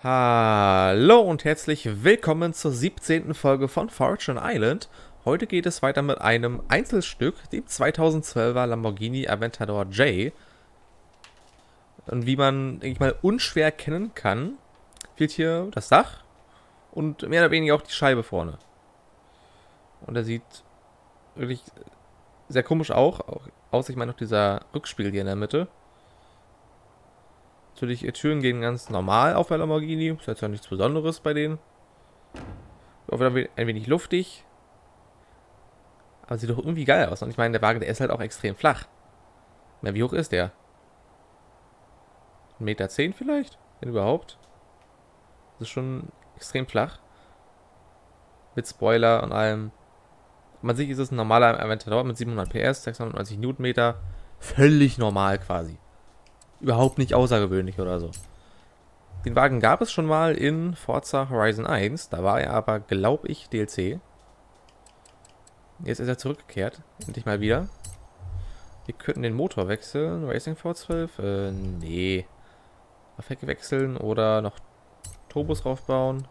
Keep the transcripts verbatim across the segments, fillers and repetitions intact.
Hallo und herzlich willkommen zur siebzehnten Folge von Fortune Island. Heute geht es weiter mit einem Einzelstück, dem zweitausendzwölfer Lamborghini Aventador J. Und wie man, denke ich mal, unschwer erkennen kann, fehlt hier das Dach und mehr oder weniger auch die Scheibe vorne. Und er sieht wirklich sehr komisch auch, auch aus. Ich meine, noch dieser Rückspiegel hier in der Mitte. Natürlich, die Türen gehen ganz normal auf der Lamborghini. Ist jetzt ja nichts Besonderes bei denen. Auch wieder ein wenig luftig. Aber sieht doch irgendwie geil aus. Und ich meine, der Wagen, der ist halt auch extrem flach. Na, wie hoch ist der? ein Meter zehn vielleicht? Wenn überhaupt. Das ist schon extrem flach. Mit Spoiler und allem. Man sieht, ist es ein normaler Aventador mit siebenhundert P S, sechshundertneunzig Newtonmeter. Völlig normal quasi. Überhaupt nicht außergewöhnlich oder so. Den Wagen gab es schon mal in Forza Horizon eins. Da war er aber, glaube ich, D L C. Jetzt ist er zurückgekehrt. Endlich mal wieder. Wir könnten den Motor wechseln. Racing V zwölf? Äh, nee. Auf Hecke wechseln oder noch Turbos draufbauen.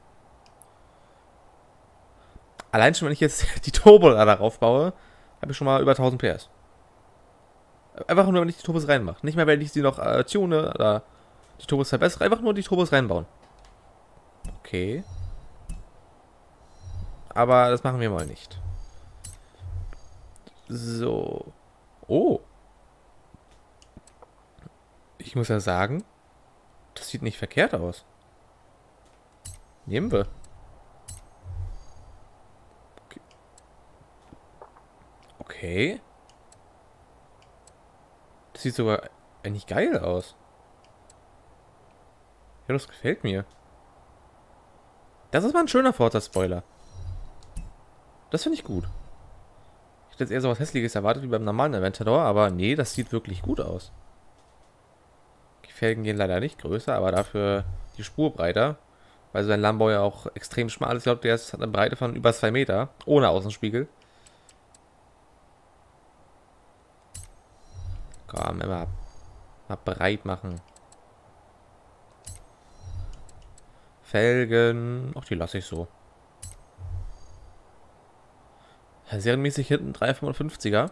Allein schon, wenn ich jetzt die Turbo da darauf baue, habe ich schon mal über tausend P S. Einfach nur, wenn ich die Turbos reinmache. Nicht mehr, wenn ich sie noch äh, tune oder die Turbos verbessere. Einfach nur die Turbos reinbauen. Okay. Aber das machen wir mal nicht. So. Oh. Ich muss ja sagen, das sieht nicht verkehrt aus. Nehmen wir. Okay. Okay. Das sieht sogar eigentlich geil aus. Ja, das gefällt mir. Das ist mal ein schöner Forza-Spoiler. Das finde ich gut. Ich hätte jetzt eher so was Hässliches erwartet wie beim normalen Aventador, aber nee, das sieht wirklich gut aus. Die Felgen gehen leider nicht größer, aber dafür die Spur breiter. Weil sein Lambo ja auch extrem schmal ist. Ich glaube, der hat eine Breite von über zwei Meter. Ohne Außenspiegel. Komm, immer mal breit machen. Felgen. Ach, die lasse ich so. Ja, serienmäßig hinten drei fünfundfünfziger.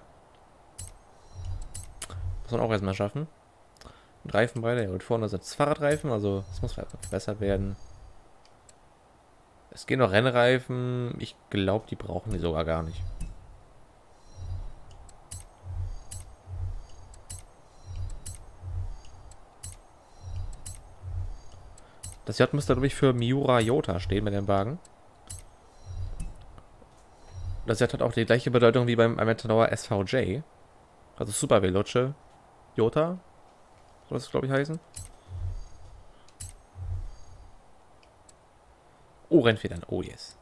Muss man auch erstmal schaffen. Und Reifenbreite. Ja, und vorne sind es Fahrradreifen. Also, das muss verbessert werden. Es gehen noch Rennreifen. Ich glaube, die brauchen die sogar gar nicht. Das J müsste, glaube ich, für Miura Yota stehen mit dem Wagen. Das J hat auch die gleiche Bedeutung wie beim Aventador S V J. Also Super Veloce Yota. Soll das, glaube ich, heißen. Oh, Rennfedern. Oh, yes.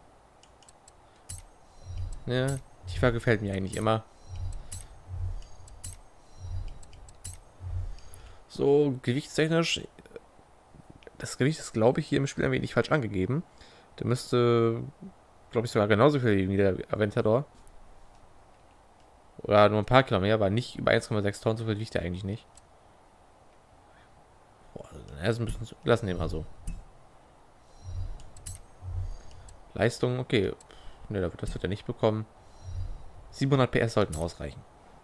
Ja, tiefer gefällt mir eigentlich immer. So, gewichtstechnisch. Das Gewicht ist, glaube ich, hier im Spiel ein wenig falsch angegeben. Der müsste, glaube ich, sogar genauso viel wiegen wie der Aventador. Oder nur ein paar Kilo mehr, aber nicht über eins Komma sechs Tonnen. So viel wiegt er eigentlich nicht. Boah, er ist ein bisschen zu. Lassen wir mal so. Leistung, okay. Ne, das wird er nicht bekommen. siebenhundert P S sollten ausreichen.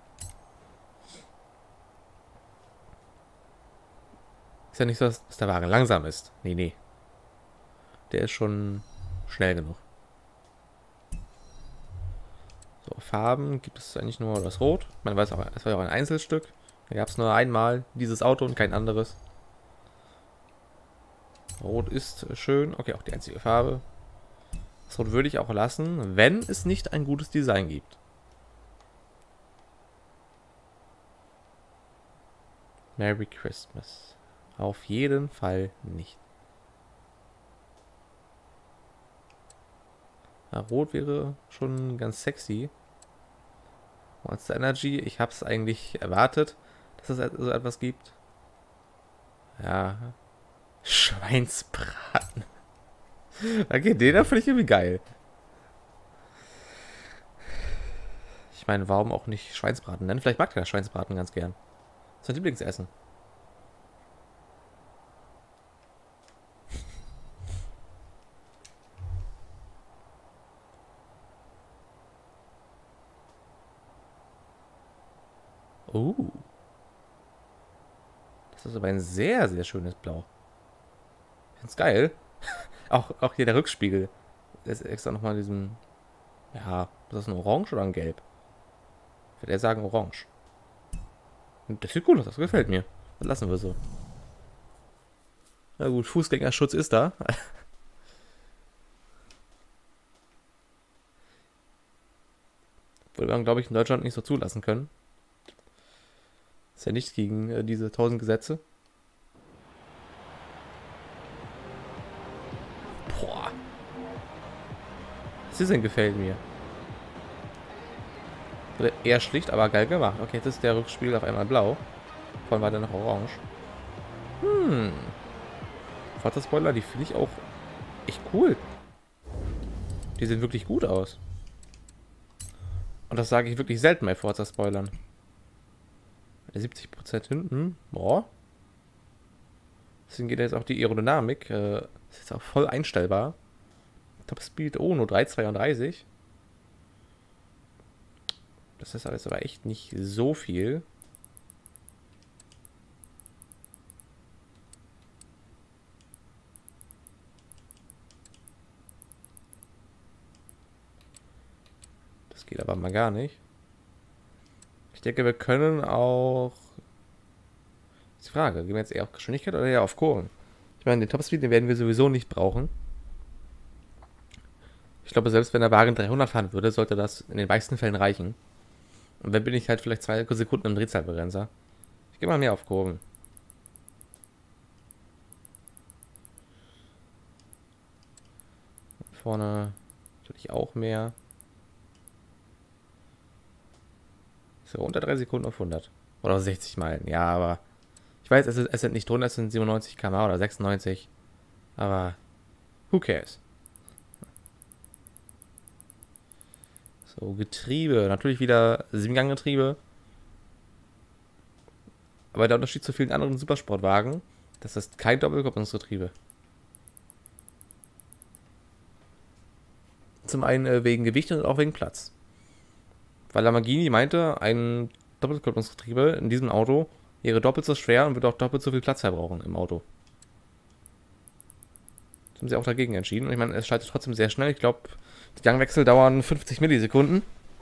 Ist ja nicht so, dass der Wagen langsam ist. Nee, nee. Der ist schon schnell genug. So, Farben gibt es eigentlich nur das Rot. Man weiß auch, es war ja auch ein Einzelstück. Da gab es nur einmal dieses Auto und kein anderes. Rot ist schön. Okay, auch die einzige Farbe. Das Rot würde ich auch lassen, wenn es nicht ein gutes Design gibt. Merry Christmas. Auf jeden Fall nicht. Ja, Rot wäre schon ganz sexy. Monster Energy, ich habe es eigentlich erwartet, dass es so etwas gibt. Ja. Schweinsbraten. Okay, den da finde ich irgendwie geil. Ich meine, warum auch nicht Schweinsbraten nennen? Vielleicht mag der Schweinsbraten ganz gern. Sein Lieblingsessen. Oh. Das ist aber ein sehr, sehr schönes Blau. Ich find's geil. Auch, auch hier der Rückspiegel. Der ist extra nochmal in diesem... Ja, ist das ein Orange oder ein Gelb? Ich würde eher sagen Orange. Und das sieht cool aus, das gefällt mir. Das lassen wir so. Na gut, Fußgängerschutz ist da. Würde man, glaube ich, in Deutschland nicht so zulassen können. Ist ja nicht gegen äh, diese tausend Gesetze. Boah. Was ist denn gefällt mir? Oder eher schlicht, aber geil gemacht. Okay, jetzt ist der Rückspiegel auf einmal blau. Vorhin war der noch orange. Hm. Forza-Spoiler, die finde ich auch echt cool. Die sehen wirklich gut aus. Und das sage ich wirklich selten bei Forza-Spoilern. siebzig Prozent hinten. Boah. Deswegen geht jetzt auch die Aerodynamik. Äh, ist jetzt auch voll einstellbar. Top Speed, oh, nur drei Komma zweiunddreißig. Das ist alles aber echt nicht so viel. Das geht aber mal gar nicht. Ich denke, wir können auch... Das ist die Frage, gehen wir jetzt eher auf Geschwindigkeit oder eher auf Kurven? Ich meine, den Topspeed, den werden wir sowieso nicht brauchen. Ich glaube, selbst wenn der Wagen dreihundert fahren würde, sollte das in den meisten Fällen reichen. Und dann bin ich halt vielleicht zwei Sekunden im Drehzahlbegrenzer. Ich gehe mal mehr auf Kurven. Vorne natürlich auch mehr. So, unter drei Sekunden auf hundert. Oder auf sechzig Meilen. Ja, aber... Ich weiß, es, ist, es sind nicht drunter, es sind siebenundneunzig Kilometer pro Stunde oder sechsundneunzig. Aber... Who cares? So, Getriebe. Natürlich wieder Siebengang-Getriebe. Aber der Unterschied zu vielen anderen Supersportwagen, das ist kein Doppelkupplungsgetriebe. Zum einen äh, wegen Gewicht und auch wegen Platz. Weil Lamborghini meinte, ein Doppelkupplungsgetriebe in diesem Auto wäre doppelt so schwer und würde auch doppelt so viel Platz verbrauchen im Auto. Das haben sie auch dagegen entschieden. Und ich meine, es schaltet trotzdem sehr schnell. Ich glaube, die Gangwechsel dauern fünfzig Millisekunden.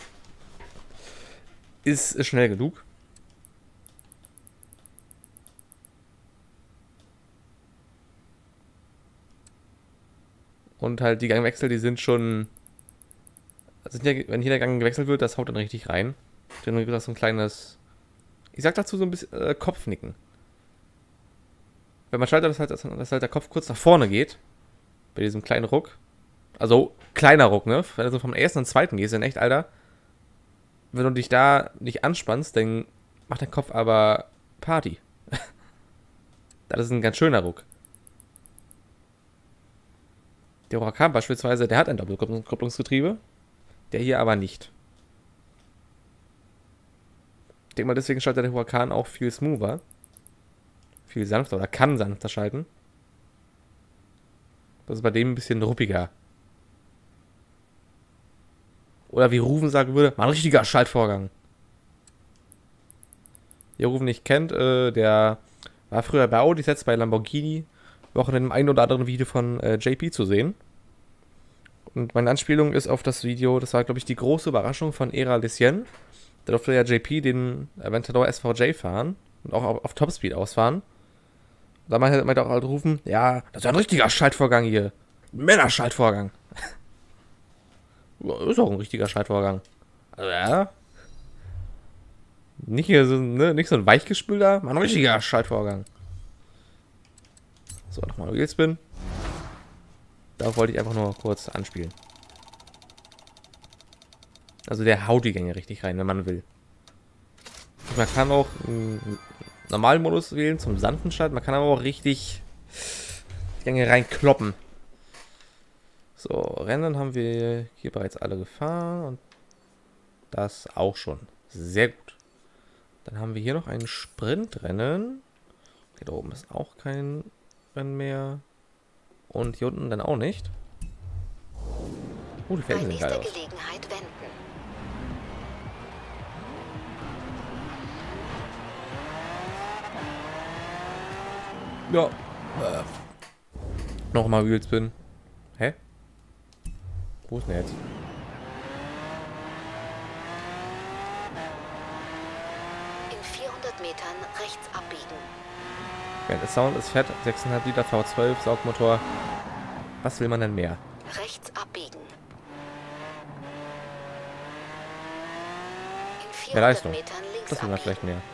Ist, ist schnell genug. Und halt die Gangwechsel, die sind schon... Also wenn hier der Gang gewechselt wird, das haut dann richtig rein. Dann gibt es so ein kleines... Ich sag dazu so ein bisschen äh, Kopfnicken. Wenn man schaltet, dass halt, dass halt der Kopf kurz nach vorne geht. Bei diesem kleinen Ruck. Also, kleiner Ruck, ne? Wenn du so vom ersten und zweiten gehst, dann echt, Alter. Wenn du dich da nicht anspannst, dann macht dein Kopf aber Party. Das ist ein ganz schöner Ruck. Der Huracan beispielsweise, der hat ein Doppelkupplungsgetriebe. Der hier aber nicht. Ich denke mal, deswegen schaltet der Huracan auch viel smoother. Viel sanfter oder kann sanfter schalten. Das ist bei dem ein bisschen ruppiger. Oder wie Rufen sagen würde, mal ein richtiger Schaltvorgang. Wer Rufen nicht kennt, äh, der war früher bei Audi, jetzt bei Lamborghini. War auch in dem einen oder anderen Video von äh, J P zu sehen. Und meine Anspielung ist auf das Video, das war, glaube ich, die große Überraschung von Era Lucien. Da durfte ja J P den Aventador S V J fahren und auch auf, auf Topspeed ausfahren. Und da meinte er auch halt rufen, ja, das ist ein richtiger Schaltvorgang hier. Männerschaltvorgang. Ist auch ein richtiger Schaltvorgang. Also, ja. Nicht, hier so, ne, nicht so ein weichgespülter, mal ein richtiger Schaltvorgang. So, nochmal Wheelspin. Darauf wollte ich einfach nur kurz anspielen. Also der haut die Gänge richtig rein, wenn man will. Man kann auch einen normalen Modus wählen zum sanften Start. Man kann aber auch richtig die Gänge reinkloppen. So, Rennen haben wir hier bereits alle gefahren. Und das auch schon. Sehr gut. Dann haben wir hier noch ein Sprintrennen. Hier oben ist auch kein Rennen mehr. Und hier unten dann auch nicht. Oh, die Felsen sind geil aus. Ja. Äh. Nochmal Wheelspin. Hä? Wo ist denn jetzt? In vierhundert Metern rechts abbiegen. Ja, der Sound ist fett. sechs Komma fünf Liter V zwölf, Saugmotor. Was will man denn mehr? Rechts abbiegen. In Mehr vierhundert Leistung. Metern links Das will man abbiegen. vielleicht mehr.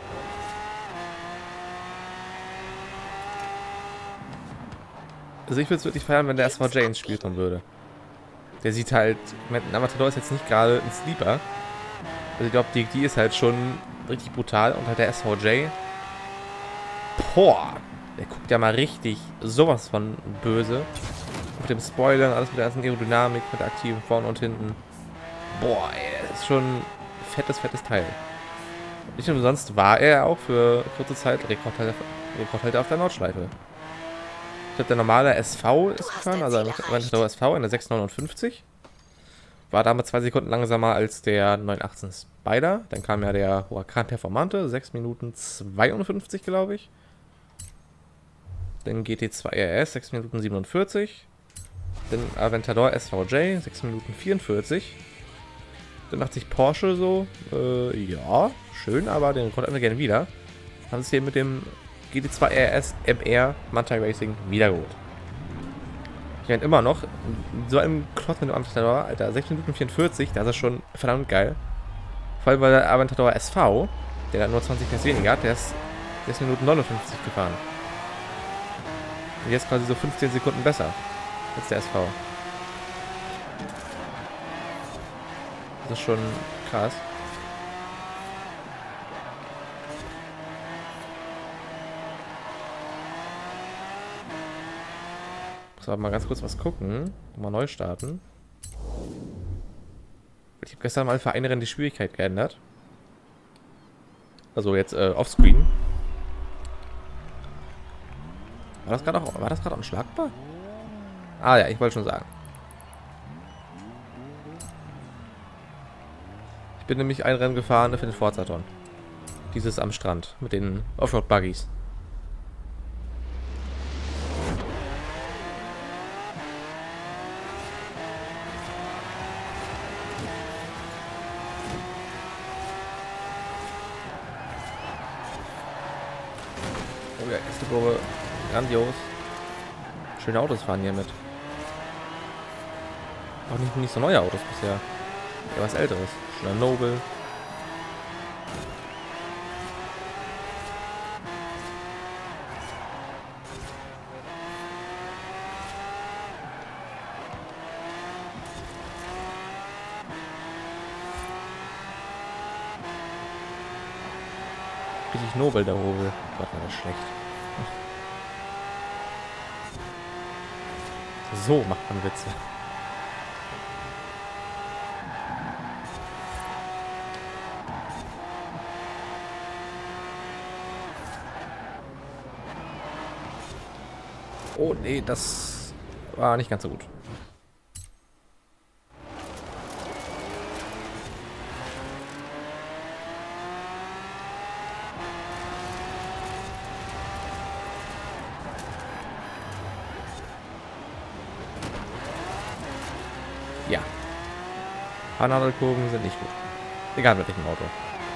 Also ich würde es wirklich feiern, wenn der S V J ins Spiel kommen würde. Der sieht halt, ich meine, ein Matador ist jetzt nicht gerade ein Sleeper. Also ich glaube, die, die ist halt schon richtig brutal. Und halt der S V J, boah, der guckt ja mal richtig sowas von böse. Mit dem Spoilern, alles mit der ganzen Aerodynamik, mit der aktiven vorne und hinten. Boah, ey, das ist schon ein fettes, fettes Teil. Nicht umsonst war er auch für kurze Zeit Rekordhalter, Rekordhalter auf der Nordschleife. Ich glaube, der normale S V ist gefahren, also ein Aventador S V in der sechs Komma neunundfünfzig. War damals zwei Sekunden langsamer als der neun achtzehn Spider. Dann kam ja der Huracan Performante, sechs Minuten zweiundfünfzig, glaube ich. Dann G T zwei R S, sechs Minuten siebenundvierzig. Dann Aventador S V J, sechs Minuten vierundvierzig. Dann dachte sich Porsche so, äh, ja, schön, aber den konnten wir gerne wieder. Haben sie hier mit dem G T zwei R S M R Mantai Racing wiedergeholt. Ich meine immer noch, so einem Klotz mit dem Aventador, Alter, sechs Minuten vierundvierzig, das ist schon verdammt geil. Vor allem weil der Aventador S V, der dann nur zwanzig P S weniger hat, der ist sechs Minuten neunundfünfzig gefahren. Und jetzt quasi so fünfzehn Sekunden besser als der S V. Das ist schon krass. Muss aber mal ganz kurz was gucken. Mal neu starten. Ich habe gestern mal für eine Rennen die Schwierigkeit geändert. Also jetzt äh, offscreen. War das gerade auch, war das gerade unschlagbar? Ah ja, ich wollte schon sagen. Ich bin nämlich ein Rennen gefahren für den Forzaton. Dieses am Strand mit den Offroad-Buggies. Oh ja, erste Kurve. Grandios. Schöne Autos fahren hier mit. Auch nicht, nicht so neue Autos bisher. Ja, was älteres. Schon ein Noble. Richtig nobel, der Hobel. Gott, war das schlecht. So macht man Witze. Oh nee, das war nicht ganz so gut. Ja. Nadelkurven sind nicht gut. Egal mit welchem Auto.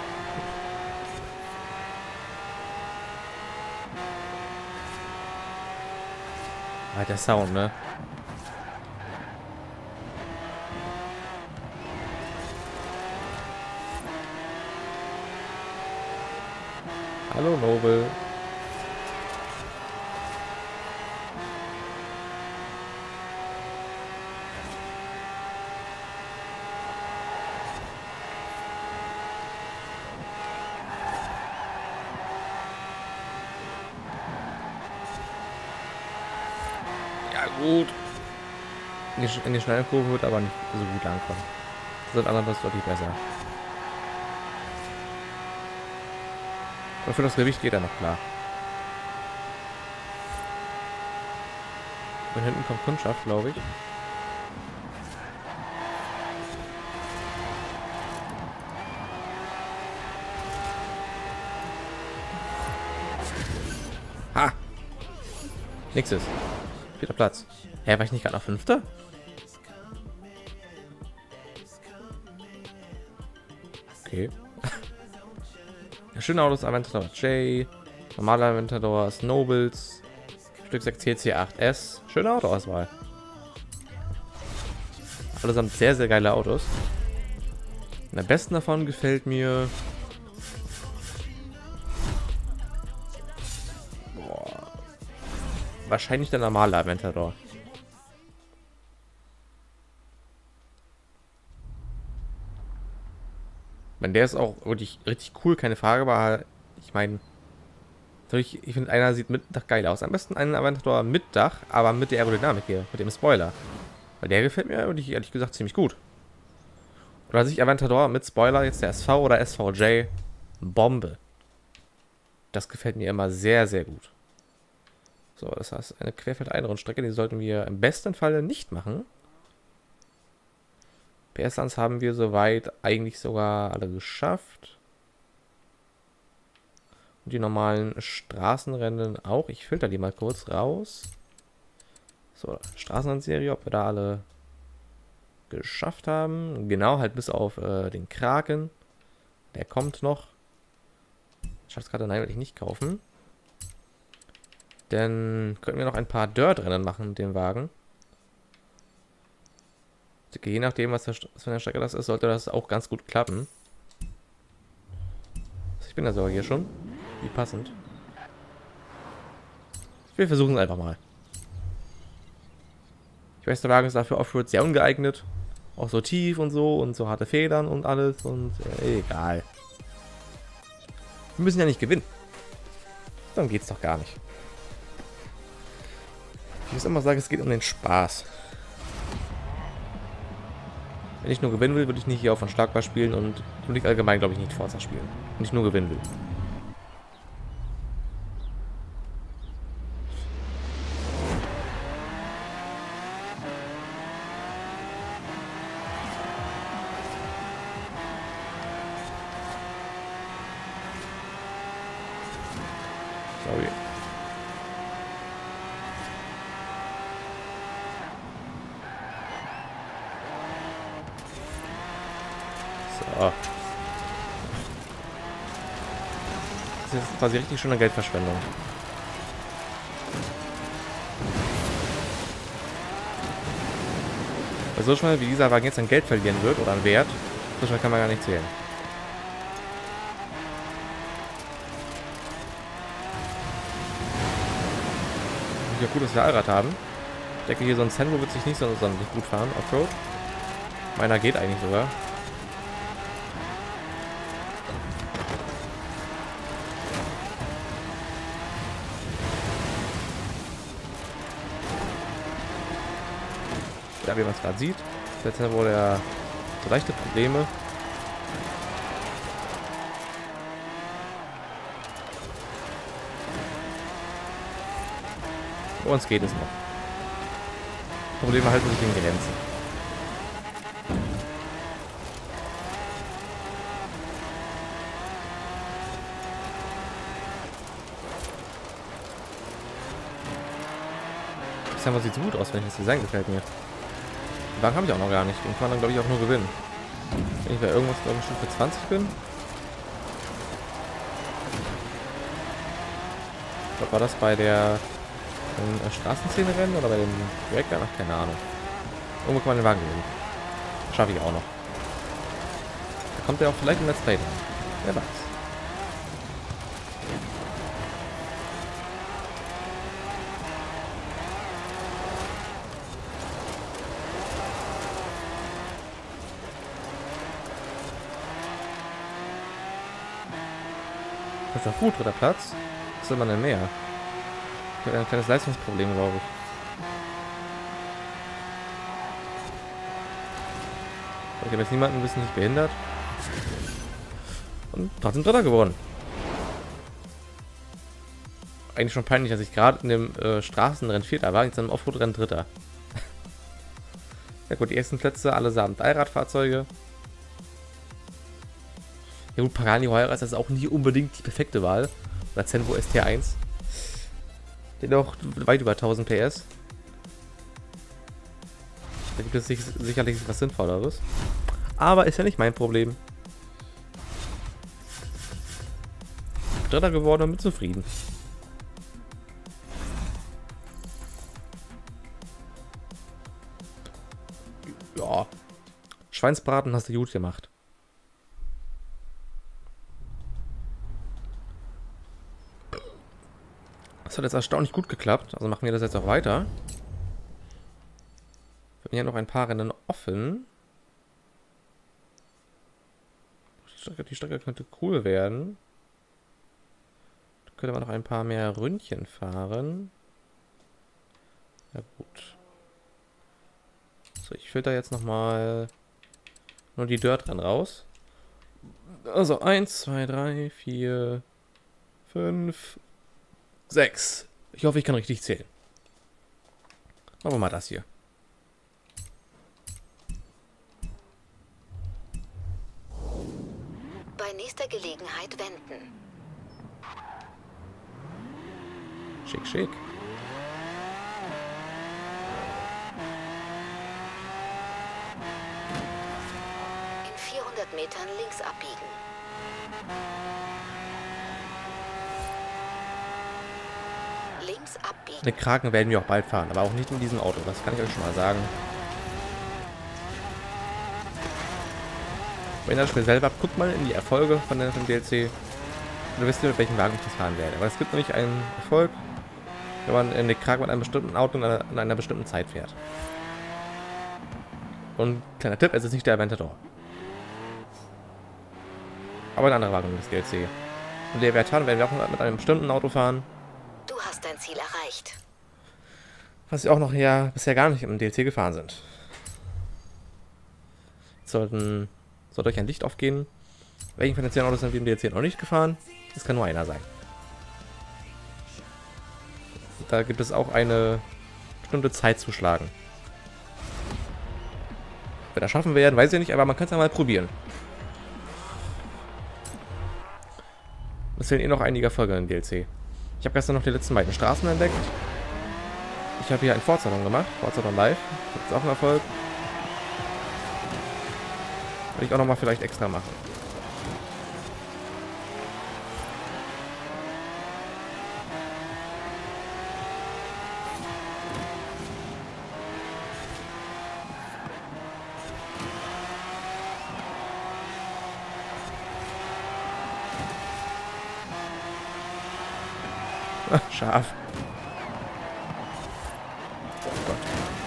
Ah, der Sound, ne? Hallo Nobel. Ja gut. In die, in die schnellen Kurven wird aber nicht so gut langkommen. Das wird anderes deutlich besser. Und für das Gewicht geht er noch klar. Von hinten kommt Kundschaft, glaube ich. Ha! Nächstes. Vierter Platz. Hä, war ich nicht gerade noch Fünfter? Okay. Ja, schöne Autos, Aventador J, normaler Aventador, Nobles, Stück sechs T C acht S. Schöne Autoauswahl. Allesamt sehr, sehr geile Autos. Und am besten davon gefällt mir... Boah. Wahrscheinlich der normale Aventador. Wenn der ist auch wirklich richtig cool, keine Frage, aber ich meine, ich finde, einer sieht mit Dach geil aus. Am besten einen Aventador mit Dach, aber mit der Aerodynamik hier, mit dem Spoiler. Weil der gefällt mir wirklich ehrlich gesagt ziemlich gut. Oder sich Aventador mit Spoiler, jetzt der S V oder S V J, Bombe. Das gefällt mir immer sehr, sehr gut. So, das heißt, eine Querfeld-Einrundstrecke, die sollten wir im besten Falle nicht machen. P S-Lands haben wir soweit eigentlich sogar alle geschafft. Und die normalen Straßenrennen auch. Ich filter die mal kurz raus. So, Straßenrennserie, ob wir da alle geschafft haben. Genau, halt bis auf äh, den Kraken. Der kommt noch. Schatzkarte, nein, will ich nicht kaufen. Denn könnten wir noch ein paar Dirt-Rennen machen mit dem Wagen. Je nachdem, was, der, was für eine Strecke das ist, sollte das auch ganz gut klappen. Ich bin ja sogar hier schon. Wie passend. Wir versuchen es einfach mal. Ich weiß, der Wagen ist dafür Offroad sehr ungeeignet. Auch so tief und so und so harte Federn und alles und äh, egal. Wir müssen ja nicht gewinnen. Darum geht es doch gar nicht. Ich muss immer sagen, es geht um den Spaß. Wenn ich nur gewinnen will, würde ich nicht hier auf Unschlagbar spielen und würde ich allgemein, glaube ich, nicht Forza spielen. Wenn ich nur gewinnen will. Sorry. So. Das ist quasi richtig schöne Geldverschwendung. Weil so schnell wie dieser Wagen jetzt an Geld verlieren wird oder an Wert, so schnell kann man gar nicht zählen. Ja, gut, dass wir Allrad haben. Ich denke, hier so ein Senvo wird sich nicht so sonderlich gut fahren. Offroad. Meiner geht eigentlich sogar. Ja, wie man es gerade sieht. Jetzt hat wohl der so leichte Probleme. Bei uns geht es noch. Probleme halten sich in Grenzen. Das Hammer sieht so gut aus, wenn ich das Design gefällt mir. Den Wagen habe ich auch noch gar nicht. Den kann man dann, glaube ich, auch nur gewinnen. Wenn ich bei irgendwas, glaube ich, Stufe zwanzig bin. Was war das bei der äh, Straßenszene rennen oder bei dem Breaker? Ach, keine Ahnung. Irgendwo kann man den Wagen gewinnen. Schaffe ich auch noch. Da kommt er auch vielleicht im Let's Play dran. Wer weiß. Das ist doch gut, dritter Platz. Was will man denn mehr? Ich habe ein kleines Leistungsproblem, glaube ich. Ich habe jetzt niemanden ein bisschen nicht behindert. Und trotzdem Dritter geworden. Eigentlich schon peinlich, dass ich gerade in dem äh, Straßenrennen Vierter war, jetzt im Offroad-Rennen Dritter. Ja gut, die ersten Plätze allesamt Allradfahrzeuge. Ja gut, Pagani Huayra ist das auch nicht unbedingt die perfekte Wahl. Oder Zenvo S T eins. Jedoch weit über tausend P S. Da gibt es sich, sicherlich was Sinnvolleres. Aber ist ja nicht mein Problem. Dritter geworden und bin zufrieden. Ja. Schweinsbraten hast du gut gemacht. Das hat jetzt erstaunlich gut geklappt. Also machen wir das jetzt auch weiter. Wir haben hier noch ein paar Rennen offen. Die Strecke, die Strecke könnte cool werden. Da könnte man noch ein paar mehr Ründchen fahren. Ja gut. So, ich filter jetzt nochmal nur die Dirt-Rennen raus. Also eins, zwei, drei, vier, fünf, sechs. Ich hoffe, ich kann richtig zählen. Machen wir mal das hier. Bei nächster Gelegenheit wenden. Schick, schick. In vierhundert Metern links abbiegen. Links abbiegen. Eine Kraken werden wir auch bald fahren, aber auch nicht in diesem Auto. Das kann ich euch schon mal sagen. Wenn ihr das Spiel selber habt, guckt mal in die Erfolge von dem D L C. Und ihr wisst ihr, mit welchem Wagen ich das fahren werde. Aber es gibt nämlich einen Erfolg, wenn man in den Kraken mit einem bestimmten Auto in einer, in einer bestimmten Zeit fährt. Und kleiner Tipp, es ist nicht der Aventador. Aber ein anderer Wagen des D L C. Und der Aventador werden wir auch mit einem bestimmten Auto fahren. Du hast dein Ziel erreicht. Was wir auch noch ja bisher gar nicht im D L C gefahren sind. Sollten, sollte euch ein Licht aufgehen. Welchen finanziellen Autos sind wir im D L C noch nicht gefahren? Das kann nur einer sein. Da gibt es auch eine bestimmte Zeit zu schlagen. Wenn wir das schaffen werden, weiß ich nicht, aber man kann es ja mal probieren. Es fehlen eh noch einige Folgen im D L C. Ich habe gestern noch die letzten beiden Straßen entdeckt. Ich habe hier ein Forza gemacht, Forza Live. Das ist auch ein Erfolg. Will ich auch noch mal vielleicht extra machen. Scharf. Oh Gott.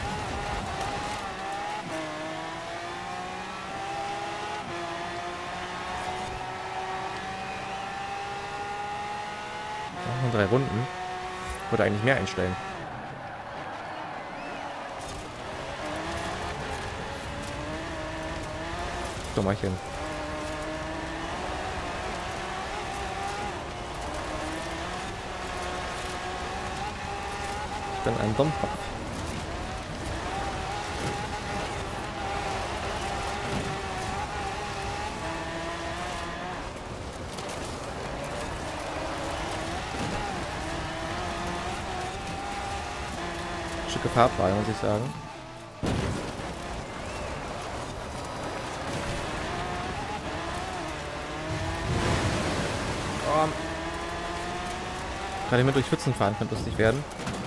Noch drei Runden. Ich würde eigentlich mehr einstellen. Dummerchen. Ich bin ein Dummkopf. Schicke Farbwahl, muss ich sagen. Oh. Gerade mit durch Pfützen fahren könnte lustig werden.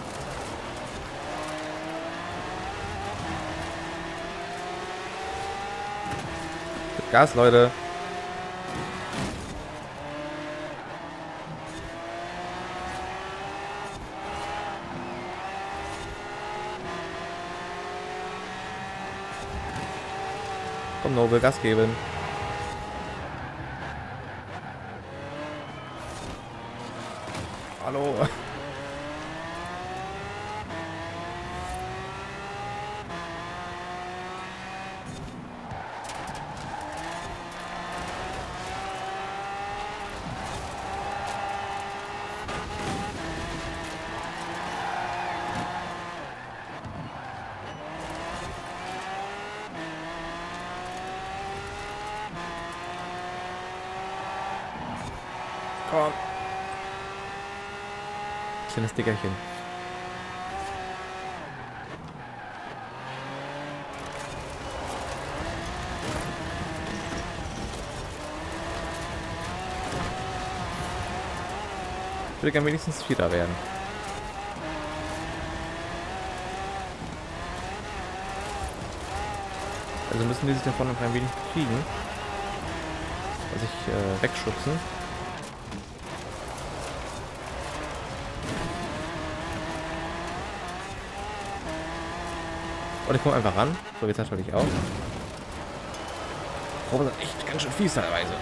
Gas, Leute. Komm, Noble, Gas geben. Hallo. Komm. Schönes Dickerchen. Ich würde gerne wenigstens Vierter werden. Also müssen die sich davon noch ein wenig kriegen. Also ich äh, wegschubsen. Und ich komme einfach ran. So, jetzt natürlich auch. Probe sind echt ganz schön fies teilweise.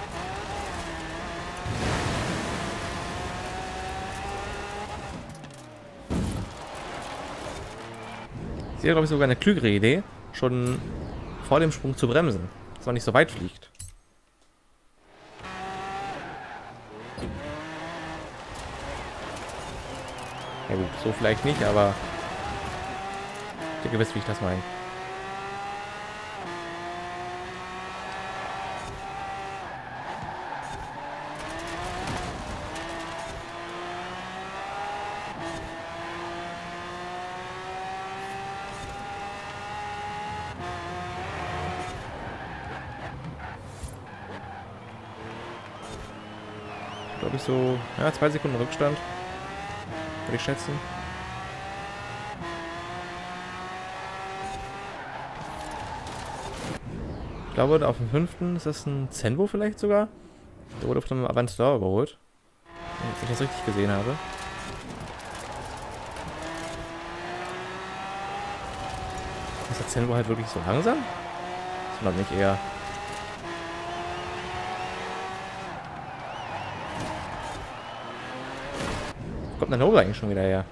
Ich sehe, glaube ich, sogar eine klügere Idee, schon vor dem Sprung zu bremsen, dass man nicht so weit fliegt. Ja gut, so vielleicht nicht, aber ihr wisst, wie ich das meine. Glaube ich so, ja, zwei Sekunden Rückstand, würde ich schätzen. Ich glaube, auf dem fünften ist das ein Zenvo vielleicht sogar. Der wurde von einem Aventador überholt. Wenn ich das richtig gesehen habe. Ist der Zenvo halt wirklich so langsam? Das wundert mich eher. Wo kommt der Nova eigentlich schon wieder her?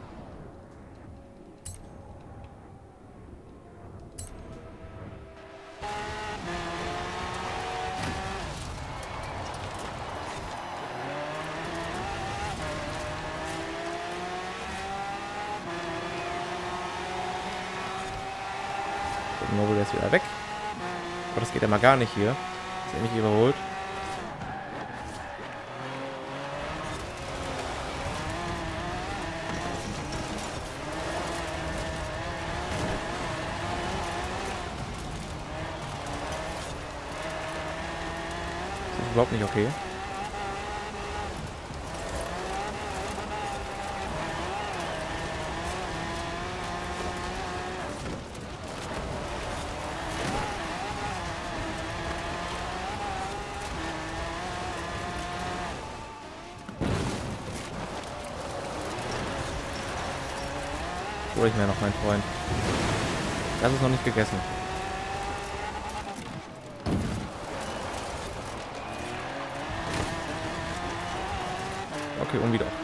Nobel ist wieder weg. Aber das geht ja mal gar nicht hier. Ist er mich überholt. Das ist überhaupt nicht okay. Hol ich mir noch, mein Freund. Das ist noch nicht gegessen. Okay, und wieder.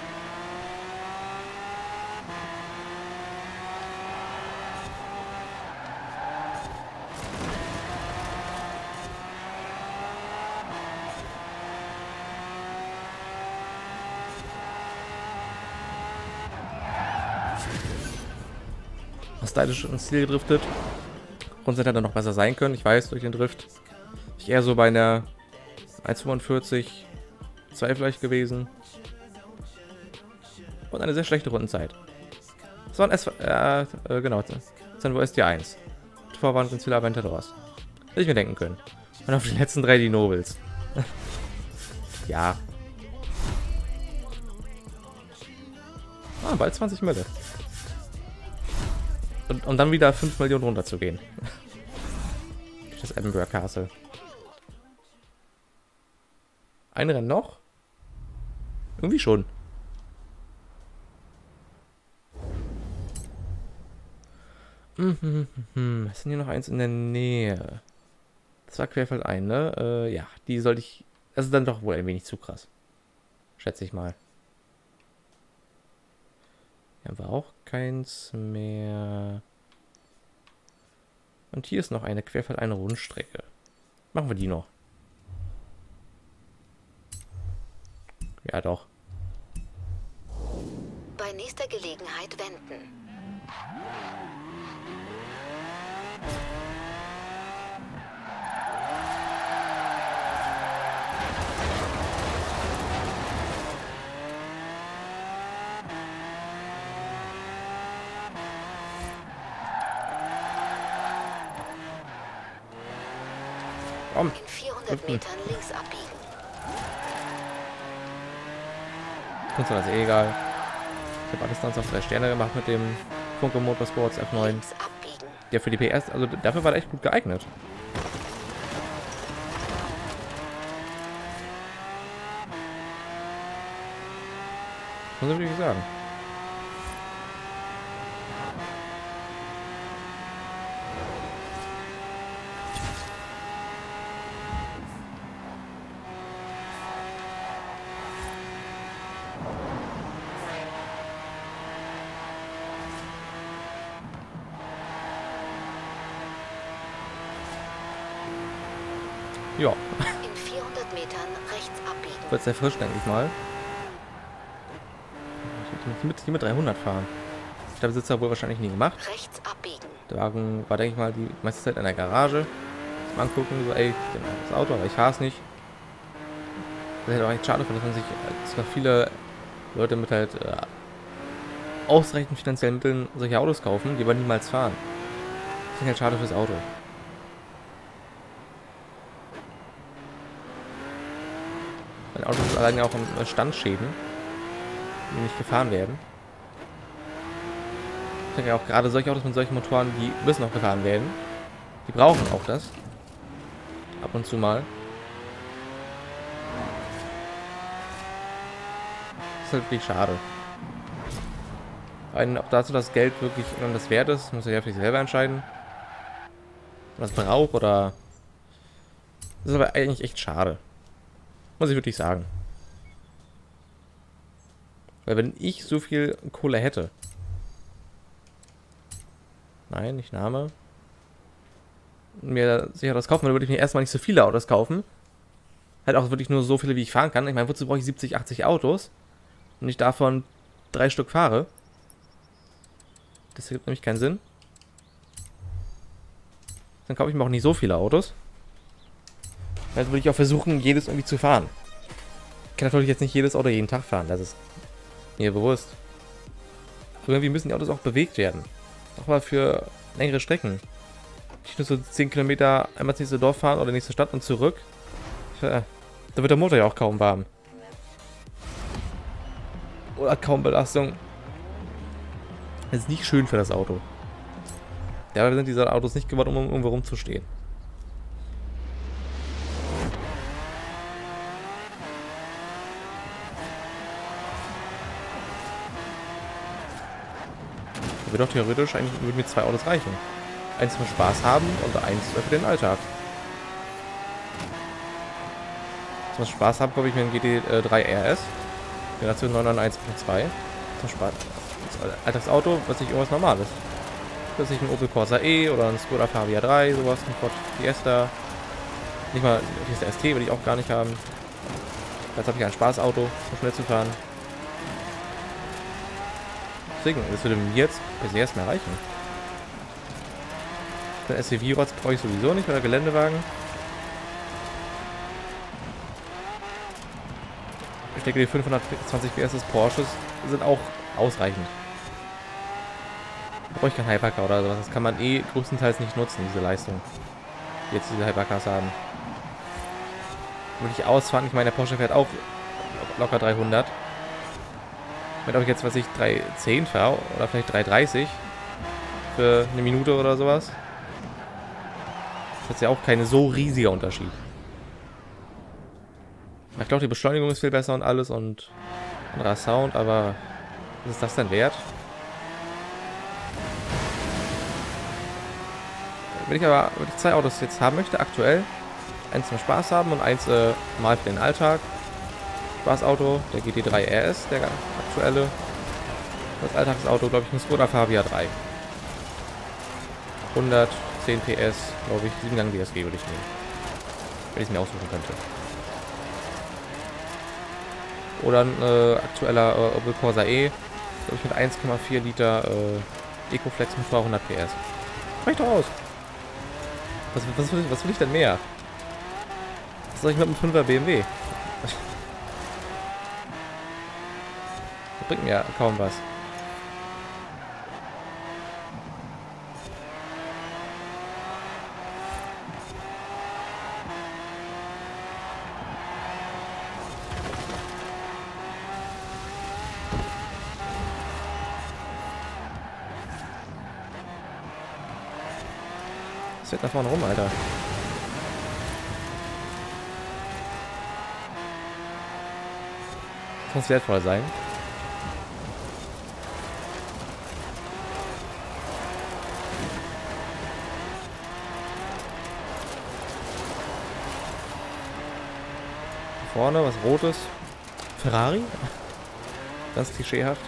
Stylisch ins Ziel gedriftet. Grundsätzlich hätte er noch besser sein können. Ich weiß, durch den Drift. Ich eher so bei einer eins fünfundvierzig zwei vielleicht gewesen. Und eine sehr schlechte Rundenzeit. Das war ein S... Äh, äh, genau. Zenvo S D eins. Vorwand ins Ziel Aventadors. Hätte ich mir denken können. Und auf die letzten drei die Nobels. Ja. Ah, bald zwanzig Mille. Und, und dann wieder fünf Millionen runter zu gehen. Das Edinburgh Castle. Ein Rennen noch? Irgendwie schon. Mhm, ist denn hier noch eins in der Nähe? Das war Querfeld ein, ne? Äh, ja, die sollte ich... Das ist dann doch wohl ein wenig zu krass. Schätze ich mal. Hier haben wir auch keins mehr. Und hier ist noch eine Querfeld eine Rundstrecke. Machen wir die noch. Ja, doch. Bei nächster Gelegenheit wenden. Komm. In vierhundert Metern links abbiegen. Kunst ist eh egal. Ich habe alles dann auf drei Sterne gemacht mit dem Funke Motorsports F neun. Links abbiegen. Der für die P S, also dafür war der echt gut geeignet. Muss ich wirklich sagen. Ja. In vierhundert Metern rechts abbiegen. Wird sehr frisch, denke ich mal. Ich mit, hier mit dreihundert fahren. Ich habe Besitzer wohl wahrscheinlich nie gemacht. Rechts abbiegen. Der Wagen war, denke ich mal, die meiste Zeit in der Garage. Mal angucken, so, ey, genau, das Auto, aber ich fahre es nicht. Das ist halt auch echt schade, dass man sich, dass noch viele Leute mit halt äh, ausreichend finanziellen Mitteln solche Autos kaufen, die aber niemals fahren. Das ist halt schade fürs Auto. Mein Auto ist alleine auch um Standschäden, die nicht gefahren werden. Ich denke auch gerade solche Autos mit solchen Motoren, die müssen auch gefahren werden. Die brauchen auch das. Ab und zu mal. Das ist halt wirklich schade. Ein, ob dazu das Geld wirklich das wert ist, muss er ja für sich selber entscheiden. Was braucht oder. Das ist aber eigentlich echt schade. Muss ich wirklich sagen. Weil wenn ich so viel Kohle hätte. Nein, nicht Name. Mir sicher das kaufen würde, würde ich mir erstmal nicht so viele Autos kaufen. Halt auch wirklich nur so viele, wie ich fahren kann. Ich meine, wozu brauche ich siebzig, achtzig Autos? Und ich davon drei Stück fahre. Das ergibt nämlich keinen Sinn. Dann kaufe ich mir auch nicht so viele Autos. Also würde ich auch versuchen, jedes irgendwie zu fahren. Ich kann natürlich jetzt nicht jedes Auto jeden Tag fahren, das ist mir bewusst. Aber irgendwie müssen die Autos auch bewegt werden. Auch mal für längere Strecken. Nicht nur so zehn Kilometer einmal ins nächste Dorf fahren oder nächste Stadt und zurück. Ja, da wird der Motor ja auch kaum warm. Oder kaum Belastung. Das ist nicht schön für das Auto. Dabei sind diese Autos nicht gewollt, um irgendwo rumzustehen. Wird doch theoretisch eigentlich würden mir zwei Autos reichen. Eins zum Spaß haben und eins für den Alltag. Zum Spaß haben, glaube ich, mir ein G T drei R S. Generation neun neun eins Punkt zwei. Zum Spaß. Das Alltagsauto, was nicht irgendwas Normales. Das ist nicht ein Opel Corsa E oder ein Skoda Fabia drei, sowas, ein Ford Fiesta. Nicht mal ein Fiesta S T will ich auch gar nicht haben. Jetzt habe ich ein Spaßauto, um schnell zu fahren. Deswegen, das würde mir jetzt per se erstmal reichen. Den S U V-Rotz brauche ich sowieso nicht, oder Geländewagen. Ich denke, die fünfhundertzwanzig P S des Porsches sind auch ausreichend. Da brauche ich keinen Hypercar oder sowas. Das kann man eh größtenteils nicht nutzen, diese Leistung. Die jetzt diese Hypercars haben. Würde ich ausfahren, ich meine, der Porsche fährt auch locker dreihundert. Wenn ich jetzt, was ich, drei zehn fahre oder vielleicht drei dreißig für eine Minute oder sowas. Das ist ja auch kein so riesiger Unterschied. Ich glaube, die Beschleunigung ist viel besser und alles und anderer Sound, aber was ist das denn wert? Wenn ich aber wenn ich zwei Autos jetzt haben möchte, aktuell, eins zum Spaß haben und eins äh, mal für den Alltag. Spaßauto, der G T drei R S, der aktuelle. Das Alltagsauto, glaube ich, ein Skoda Fabia drei. hundertzehn P S, glaube ich, sieben Gang D S G würde ich nehmen. Wenn ich es mir aussuchen könnte. Oder ein äh, aktueller äh, Opel Corsa E, glaube ich, mit eins Komma vier Liter äh, Ecoflex mit zweihundert P S. Reicht doch aus. Was, was, will ich, was will ich denn mehr? Was soll ich mit einem fünfer B M W? Das bringt mir kaum was. Was fährt da vorne rum, Alter? Das muss wertvoll sein. Vorne was Rotes. Ferrari? Ganz klischeehaft.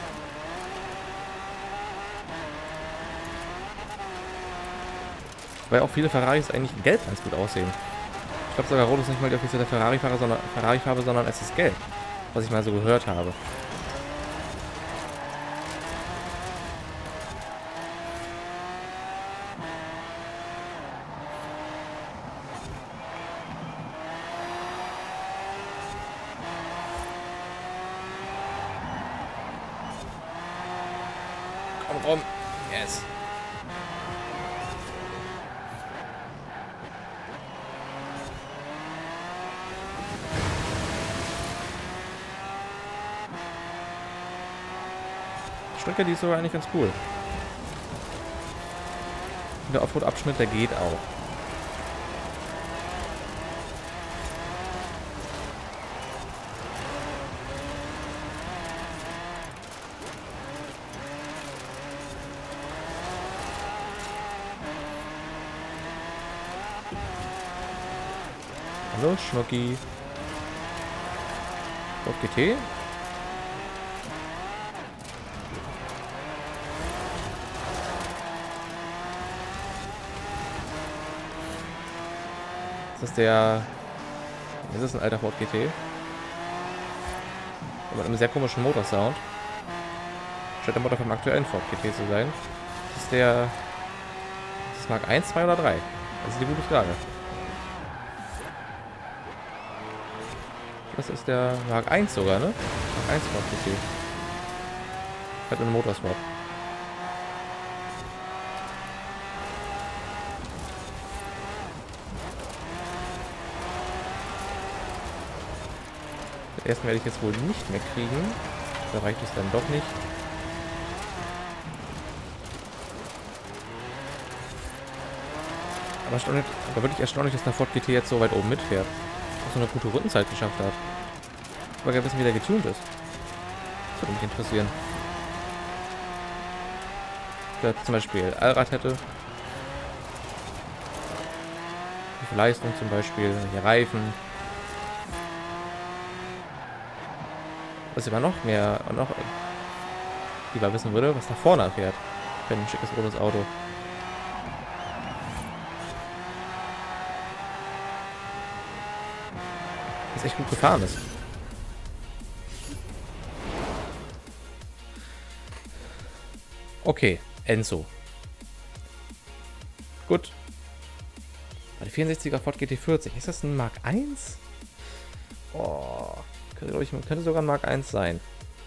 Weil auch viele Ferraris eigentlich in Gelb ganz gut aussehen. Ich glaube sogar Rot ist nicht mal die offizielle Ferrari-Farbe, sondern Ferrari-Farbe, sondern es ist Gelb. Was ich mal so gehört habe. Komm, komm. Yes. Die Strecke, die ist sogar eigentlich ganz cool. Und der Offroad-Abschnitt, der geht auch. Hallo, Schnucki. Ford G T. Das ist der... Das ist ein alter Ford G T. Aber mit einem sehr komischen Motorsound. Scheint der Motor vom aktuellen Ford G T zu sein. Das ist der... Das ist Mark eins, zwei oder drei? Das ist die gute Frage. Das ist der Mark eins sogar, ne? Mark eins Ford G T. Hat einen Motorswap. Den ersten werde ich jetzt wohl nicht mehr kriegen. Da reicht es dann doch nicht. Aber, erstaunlich, aber wirklich erstaunlich, dass der Ford G T jetzt so weit oben mitfährt. Dass so eine gute Rundenzeit geschafft hat. Ich will gerne wissen, wie der getunt ist. Das würde mich interessieren. Wenn er zum Beispiel Allrad hätte. Wie viel Leistung zum Beispiel. Hier Reifen. Was ich aber noch mehr und noch lieber wissen würde, was da vorne fährt. Für ein schickes rotes Auto. Das echt gut gefahren ist. Okay, Enzo. Gut. Bei der vierundsechziger Ford G T vierzig. Ist das ein Mark eins? Oh, könnte, ich, könnte sogar ein Mark eins sein.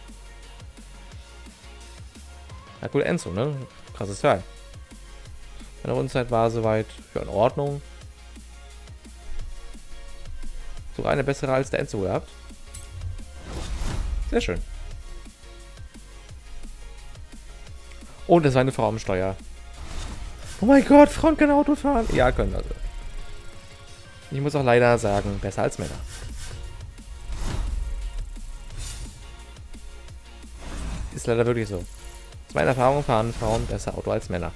Ja, cool, Enzo, ne? Krasses Teil. Meine Rundenzeit war soweit ja, in Ordnung. Sogar eine bessere als der Enzo gehabt. Sehr schön. Und es war eine Frau am Steuer. Oh mein Gott, Frauen können Auto fahren. Ja, können also. Ich muss auch leider sagen, besser als Männer. Ist leider wirklich so. Aus meiner Erfahrung fahren Frauen besser Auto als Männer.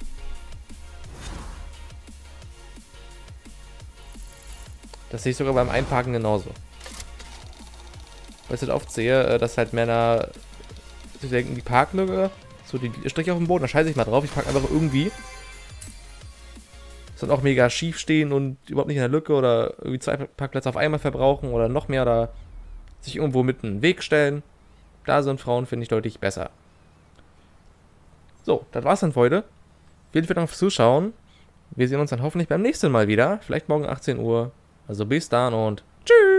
Das sehe ich sogar beim Einparken genauso. Weil ich halt oft sehe, dass halt Männer sich denken, die Parklücke, so die Striche auf dem Boden, da scheiße ich mal drauf, ich parke einfach irgendwie. Ist dann auch mega schief stehen und überhaupt nicht in der Lücke oder irgendwie zwei Parkplätze auf einmal verbrauchen oder noch mehr oder sich irgendwo mitten in den Weg stellen. Da sind Frauen, finde ich, deutlich besser. So, das war's dann für heute. Vielen Dank fürs Zuschauen. Wir sehen uns dann hoffentlich beim nächsten Mal wieder. Vielleicht morgen achtzehn Uhr. Also bis dann und tschüss.